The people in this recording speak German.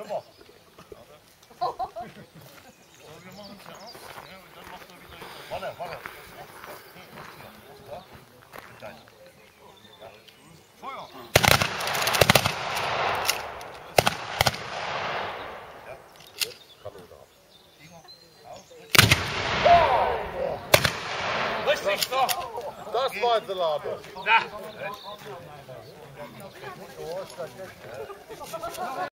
Super. So, wir machen es ja auf. Ja, und dann macht er wieder. Warte. Feuer! Richtig so! Das war jetzt der Laden. Na!